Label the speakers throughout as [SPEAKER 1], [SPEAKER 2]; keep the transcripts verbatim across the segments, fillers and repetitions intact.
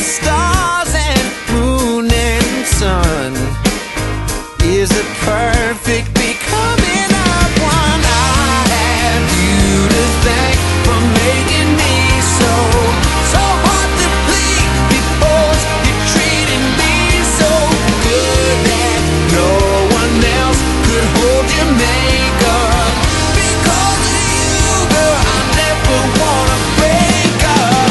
[SPEAKER 1] stars and moon and sun. Is it perfect becoming up one? I have you to thank for making me so, so hard to please because you're treating me so good that no one else could hold your makeup. Because of you, girl, I never wanna break up.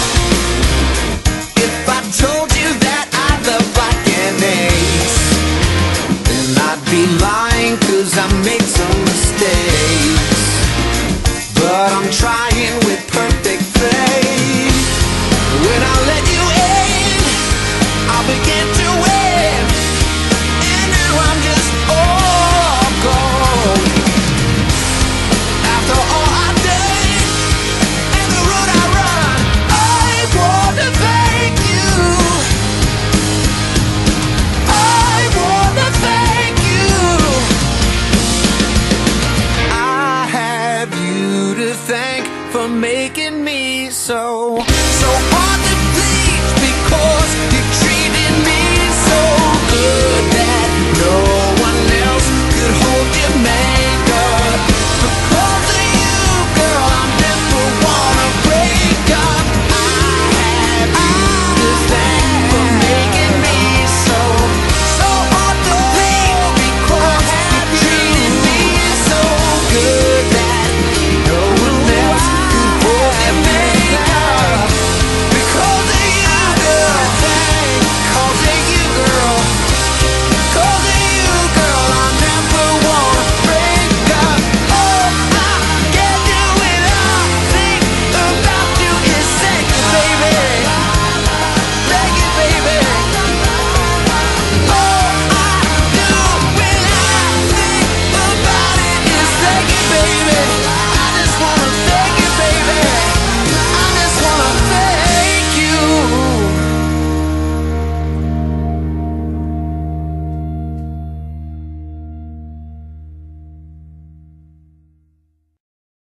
[SPEAKER 1] If I told you that I love like an ace, then I'd be lying, cause I make some mistakes. But I'm trying with perfect faith. When I let you in, I begin to win, and now I'm just all gone. After all I did and the road I run, I want to thank you. I want to thank you. I have you to thank for making me so.